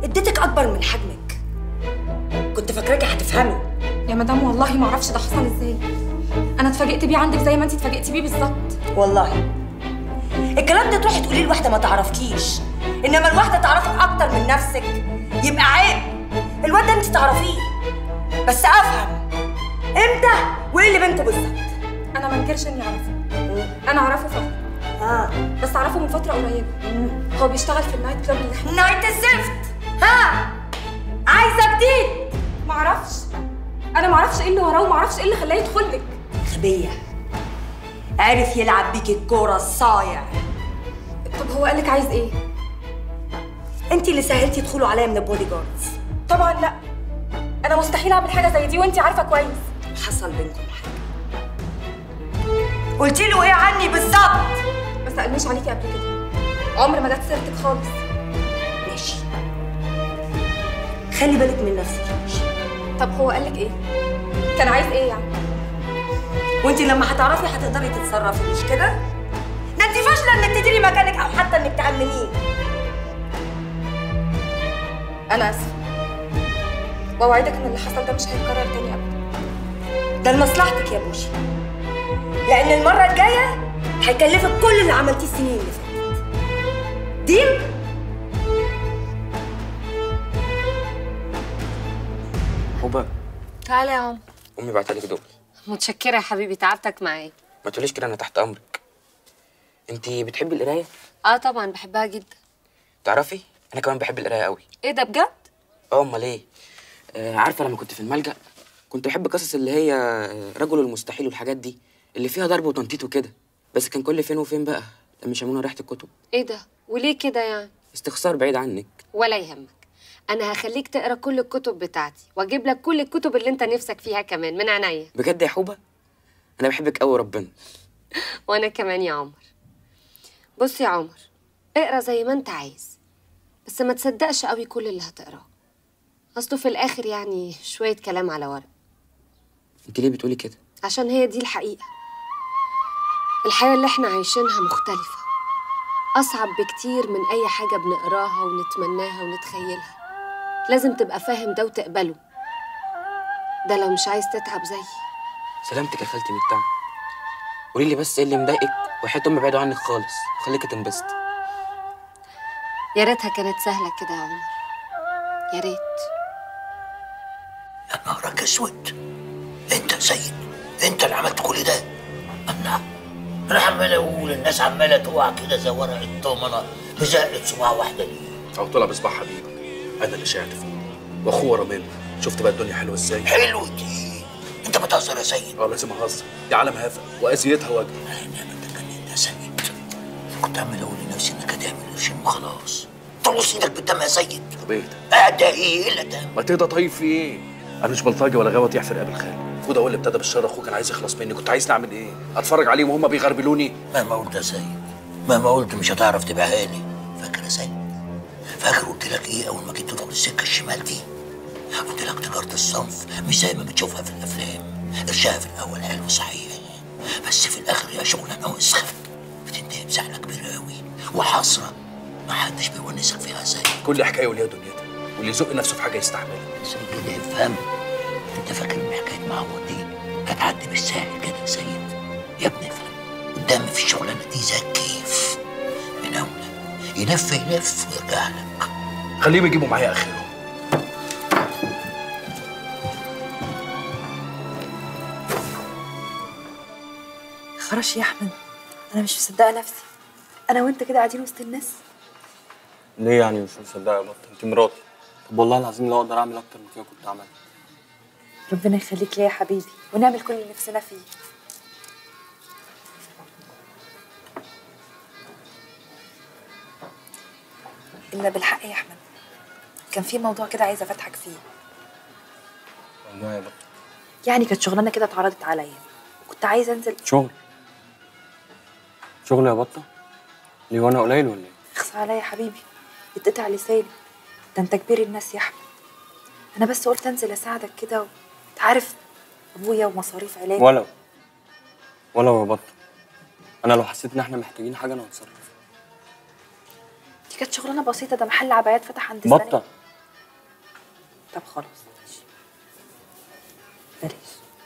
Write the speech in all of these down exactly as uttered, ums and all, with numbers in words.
اديتك اكبر من حجمك. كنت فاكراكي هتفهمي. يا مدام والله ما اعرفش ده حصل ازاي. انا اتفاجئت بيه عندك زي ما انت اتفاجئتي بيه بالظبط. والله الكلام ده تروحي تقوليه لواحده ما تعرفكيش، انما الواحده تعرفك اكتر من نفسك يبقى عيب. الواد ده انت تعرفيه، بس افهم امتى وايه اللي بينكم بالظبط. انا ما انكرش اني اعرفه، انا اعرفه فعلا. اه بس اعرفه من فتره قريبه. هو بيشتغل في النايت كلاب اللي احنا. نايت الزفت. ها عايزه جديد؟ ما اعرفش، انا ما اعرفش ايه اللي وراه وما اعرفش ايه اللي خلاه يدخل لك. غبيه، عرف يلعب بيكي الكوره الصايع. طب هو قال لك عايز ايه؟ انت اللي سهلتي يدخلوا عليا من البودي جاردز. طبعا لا، انا مستحيل اعمل حاجه زي دي وانت عارفه كويس. حصل بينكم حاجه؟ قلتي له ايه عني بالظبط؟ ما سالنيش عليكي قبل كده، عمر ما جت سيرتك خالص. ماشي، خلي بالك من نفسك يا ماشي. طب هو قال لك ايه؟ كان عايز ايه يعني؟ وانت لما هتعرفي هتقدري تتصرفي، مش كده؟ ده انت فاشله انك تديري مكانك او حتى انك تأمنيه. انا اسفه، واوعدك ان اللي حصل ده مش هيتكرر تاني ابدا. ده لمصلحتك يا بوشي، لان المره الجايه هيكلفك كل اللي عملتيه السنين اللي فاتت. ديل؟ حبا تعالى يا عم. امي بعتلك دول. متشكره يا حبيبي، تعبتك معايا. ما تقوليش كده، انا تحت امرك. انت بتحبي القرايه؟ اه طبعا بحبها جدا. تعرفي انا كمان بحب القرايه قوي. ايه ده بجد؟ اه امال ايه. آه عارفه لما كنت في الملجأ كنت بحب قصص اللي هي رجل المستحيل والحاجات دي اللي فيها ضرب وتنطيط وكده، بس كان كل فين وفين بقى لما يشمونا ريحه الكتب. ايه ده؟ وليه كده يعني؟ استخسار بعيد عنك. ولا يهمك، انا هخليك تقرا كل الكتب بتاعتي واجيب لك كل الكتب اللي انت نفسك فيها كمان من عينيا. بجد يا حوبه انا بحبك قوي ربنا. وانا كمان يا عمر. بص يا عمر، اقرا زي ما انت عايز، بس ما تصدقش قوي كل اللي هتقراه، اصله في الاخر يعني شويه كلام على ورق. انت ليه بتقولي كده؟ عشان هي دي الحقيقه. الحياه اللي احنا عايشينها مختلفه، اصعب بكتير من اي حاجه بنقراها ونتمناها ونتخيلها. لازم تبقى فاهم ده وتقبله، ده لو مش عايز تتعب زيي. سلامتك يا خالتي من التعب. قولي لي بس ايه اللي مضايقك وحياة امي بعيدوا عنك خالص وخليكي تنبسطي. يا ريتها كانت سهله كده يا عمر، يا ريت. يا نهارك اسود، انت يا سيد انت اللي عملت كل ده؟ الله، انا عمال اقول الناس عماله تقع كده زي ورق الضمنه بزقه صباع واحده ليه؟ او طلع بصباع حبيبك، انا اللي شاعت فيه واخوه ورا منه. شفت بقى الدنيا حلوه ازاي؟ حلو دي، انت بتهزر يا سيد؟ اه لازم اهزر، دي عالم هافه واذيتها وجه. انا بتجنن يا سيد، كنت عمال اقول لنفسي انك هتعمل قرشين وخلاص. ترص ايدك بالدم يا سيد. طب ايه ده؟ ده ايه الا دم؟ ما تهدى طيب في ايه؟ انا مش بلطجي ولا غاوي يحفر قبل خالي. وده هو اللي ابتدى بالشر، اخوه كان عايز يخلص مني، كنت عايز نعمل ايه؟ اتفرج عليهم وهم بيغربلوني؟ مهما قلت يا سيد، مهما قلت مش هتعرف تبيعها لي. فاكر يا سيد؟ فاكر قلت لك ايه اول ما جيت تدخل السكه الشمال دي؟ قلت لك تجاره الصنف مش زي ما بتشوفها في الافلام، قرشها في الاول حلو صحيح، بس في الاخر هي شغلانه وسخه بتنتهي بسحله كبيره قوي وحسره ما حدش بيونسك فيها زي. كل حكايه وليها دنيتها، واللي يزق نفسه في حاجه يستحملها. يا سيدي افهم، انت فاكر ان حكايه معوض دي هتعدي بالسهل كده يا سيد؟ يا ابني افهم، الدم في الشغلانه دي زي الكيف، مناولة يلف يلف ويرجع لك. خليهم يجيبوا معايا اخرهم. خرش يا احمد، انا مش مصدقه نفسي. انا وانت كده قاعدين وسط الناس. ليه يعني مش مصدقه يا بطه؟ انت مراتي. طب والله العظيم لو اقدر اعمل اكتر من كده كنت عملت. ربنا يخليك ليا يا حبيبي ونعمل كل اللي نفسنا فيه. الا بالحق يا احمد، كان في موضوع كده عايزه افتحك فيه. موضوع يا بطه؟ يعني كانت شغلانه كده اتعرضت عليا وكنت عايزه انزل. شغل؟ شغل يا بطه؟ ليه وانا قليل ولا ايه؟ اخصى عليا يا حبيبي، اتقطع لساني، ده انت كبير الناس يا احمد. انا بس قلت انزل اساعدك كده، وانت عارف ابويا ومصاريف علاج. ولو ولو يا بطه، انا لو حسيت ان احنا محتاجين حاجه انا هتصرف. دي كانت شغلانه بسيطه، ده محل عبايات فتح عند بطه طب خلاص ماشي، بلاش.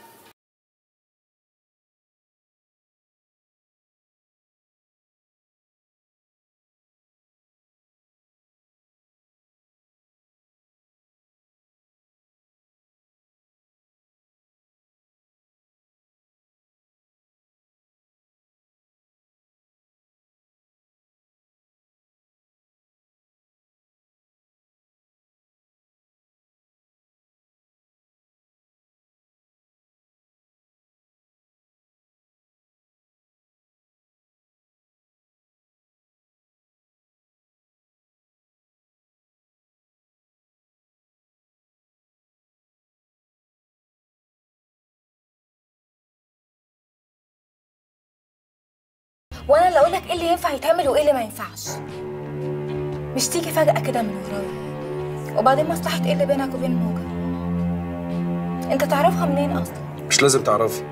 وانا اللي اقول لك ايه اللي ينفع يتعمل وايه اللي ما ينفعش، مش تيجي فجأة كده من ورايا. وبعدين مصلحة ايه اللي بينك وبين موجة؟ انت تعرفها منين اصلا؟ مش لازم تعرفي،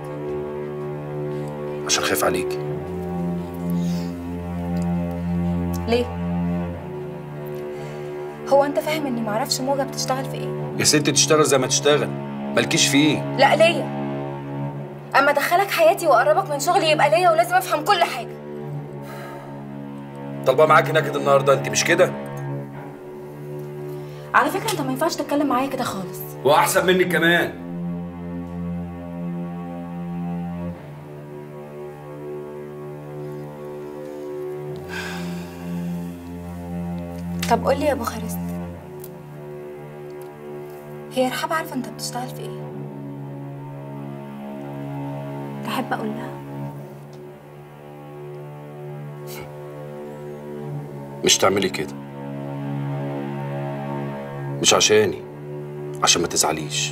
عشان خايف عليكي. ليه؟ هو انت فاهم اني معرفش موجة بتشتغل في ايه؟ يا ستي تشتغل زي ما تشتغل، مالكيش فيه. لا ليا، اما ادخلك حياتي واقربك من شغلي يبقى ليا ولازم افهم كل حاجة. طالبه معاكي نكد النهارده، انت مش كده؟ على فكرة انت ما ينفعش تتكلم معايا كده خالص، واحسن منك كمان. طب قول لي يا بوخارست، هي رحاب عارفة انت بتشتغل في ايه؟ تحب اقول لها؟ مش تعملي كده، مش عشاني، عشان ما تزعليش.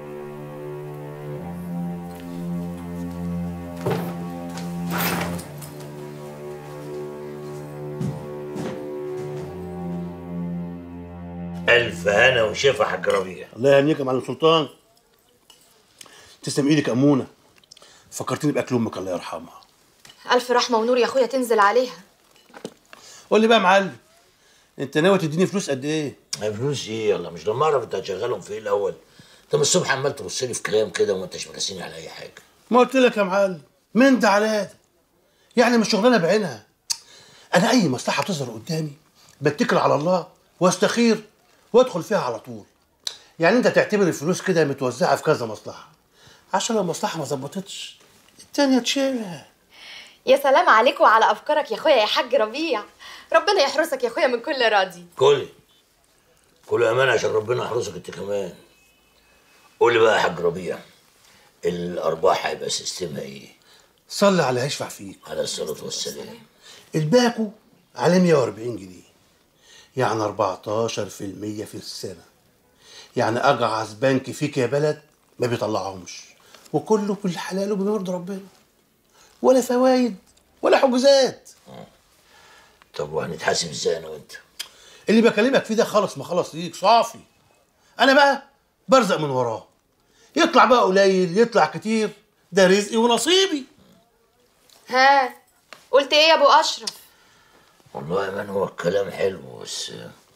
ألف هنا وشفا يا حاج ربيع. الله يهنيك يا معلم سلطان. تسلم ايدك يا امونه، فكرتني باكل امك الله يرحمها. الف رحمه ونور يا اخويا تنزل عليها. قول لي بقى يا معلم، انت ناوي تديني فلوس قد ايه؟ فلوس ايه؟ يلا مش لما اعرف انت هتشغلهم في ايه الاول. انت من الصبح عمال تبص لي في كلام كده وما انتش مراسيني على اي حاجه. ما قلت لك يا معلم، من ده على ده، يعني مش شغلانه بعينها. انا اي مصلحه تظهر قدامي بتكل على الله واستخير وادخل فيها على طول. يعني انت تعتبر الفلوس كده متوزعه في كذا مصلحه، عشان لو مصلحه ما ظبطتش التانيه تشيلها. يا سلام عليك وعلى افكارك يا اخويا يا حاج ربيع، ربنا يحرسك يا اخويا من كل راضي. كلي كلي امان عشان ربنا يحرسك انت كمان. قولي بقى يا حاج ربيع، الارباح هيبقى سيستمها ايه؟ صلي على هيشفع فيك على الصلاه والسلام. الباكو على مية وأربعين جنيه، يعني أربعتاشر في المية في السنه. يعني اجعص بنك فيك يا بلد ما بيطلعهمش، وكله كل حلاله بيرضي ربنا، ولا فوايد ولا حجوزات. طب وهنتحاسب ازاي انا وانت؟ اللي بكلمك فيه ده خلص ما خلص ليك صافي. انا بقى برزق من وراه، يطلع بقى قليل يطلع كتير، ده رزقي ونصيبي. ها قلت ايه يا ابو اشرف؟ والله يا مان هو الكلام حلو، بس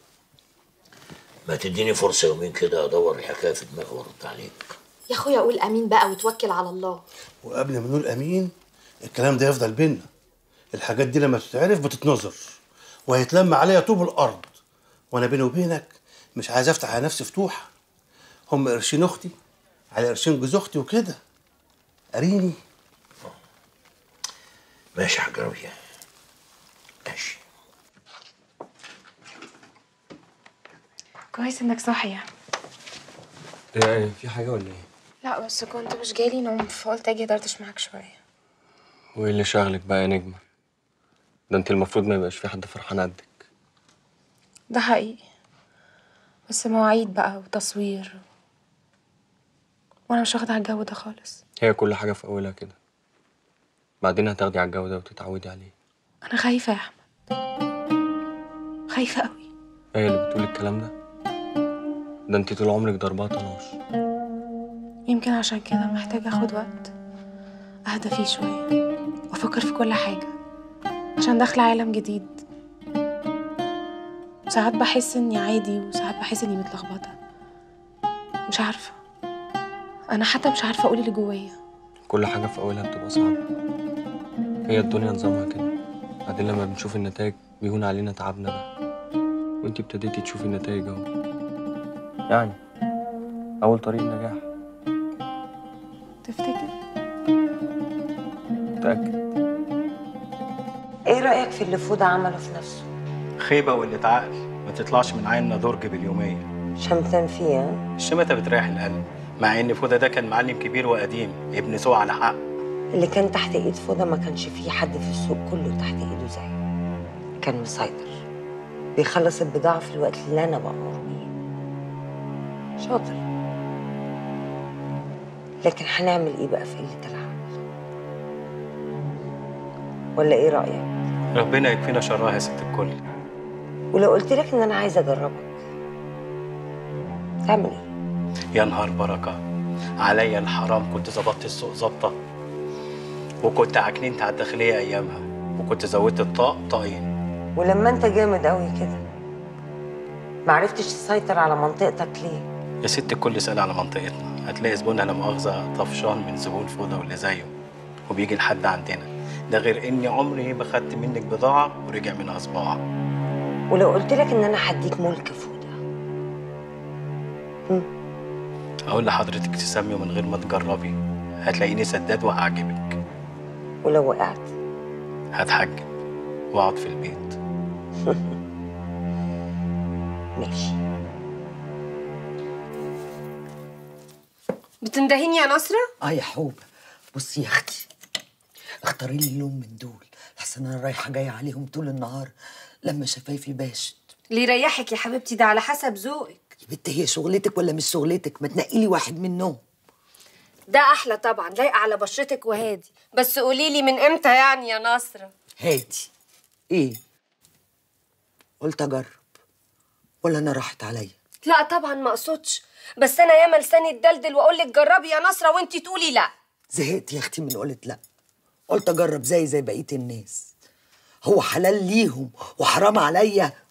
ما تديني فرصه يومين كده ادور الحكايه في دماغي وارد عليك. يا اخويا قول امين بقى وتوكل على الله. وقبل ما نقول امين الكلام ده يفضل بينا. الحاجات دي لما تتعرف بتتنظر وهيتلم عليا طوب الارض، وانا بيني وبينك مش عايز افتح على نفسي فتوحه. هم قرشين اختي على قرشين جوز اختي وكده، قريني. ماشي يا حاج ربيع ماشي. كويس انك صاحي. ايه ايه في حاجه ولا ايه؟ لا بس كنت مش جالي نوم فقلت اجي ادردش معاك شويه. وايه اللي شاغلك بقى يا نجمه؟ ده انت المفروض ما يبقاش في حد فرحان قدك. ده حقيقي، بس مواعيد بقى وتصوير وانا مش واخده على الجو ده خالص. هي كل حاجه في اولها كده، بعدين هتاخدي على الجو ده وتتعودي عليه. انا خايفه يا احمد، خايفه قوي. هي اللي بتقول الكلام ده؟ ده انت طول عمرك ضربها طناش. يمكن عشان كده محتاجه اخد وقت اهدى فيه شويه وافكر في كل حاجه، عشان داخله عالم جديد. ساعات بحس اني عادي وساعات بحس اني متلخبطه، مش عارفه، انا حتى مش عارفه اقول اللي جوايا. كل حاجة في أولها بتبقى صعبة، هي الدنيا نظامها كده. بعدين لما بنشوف النتائج بيهون علينا تعبنا بقى، وانتي ابتديتي تشوفي النتائج اهو. يعني أول طريق نجاح. تفتكر؟ متأكد. ايه رأيك في اللي فودة عمله في نفسه؟ خيبة وقلة عقل، ما تطلعش من عيننا درج باليومية. شمتان فيها. الشماتة بتريح القلب، مع ان فودة ده كان معلم كبير وقديم، ابن سوق على حق. اللي كان تحت ايد فودة ما كانش فيه حد في السوق كله تحت ايده زيه. كان مسيطر، بيخلص البضاعة في الوقت اللي انا بأمر بيه. شاطر. لكن هنعمل ايه بقى في قلة العقل؟ ولا ايه رأيك؟ ربنا يكفينا شرها يا ست الكل. ولو قلت لك ان انا عايزه اجربك تعمل ايه؟ يا نهار بركة، عليا الحرام كنت ظبطت السوق ظبطة، وكنت عكننت على الداخلية أيامها، وكنت زودت الطاق طاقين. ولما انت جامد قوي كده معرفتش تسيطر على منطقتك ليه؟ يا ست الكل اسأل على منطقتنا، هتلاقي زبونها لا مؤاخذة طفشان من زبون فودة واللي زيه، وبيجي لحد عندنا. ده غير إني عمري ما خدت منك بضاعة ورجع منها صباع. ولو قلت لك إن أنا هديك ملك فودة هم؟ أقول لحضرتك تسمي من غير ما تجربي، هتلاقيني سداد وهعجبك. ولو وقعت؟ هتحجب واقعد في البيت. ماشي. بتندهيني يا نصرة؟ اه يا حوبة، بصي يا اختي، اختاري لي لون من دول لحسن انا رايحه جايه عليهم طول النهار لما شفايفي باشت. اللي يريحك يا حبيبتي، ده على حسب ذوقك. يا بنت هي شغلتك ولا مش شغلتك؟ ما تنقي لي واحد منهم. ده احلى طبعا، لايقه على بشرتك وهادي. بس قولي لي من امتى يعني يا نصرة؟ هادي ايه؟ قلت اجرب ولا انا راحت عليا؟ لا طبعا ما اقصدش، بس انا ياما لساني اتدلدل واقول لك جربي يا نصرة وانتي تقولي لا. زهقت يا اختي من قلت لا، قلت اجرب زي زي بقيه الناس. هو حلال ليهم وحرام عليا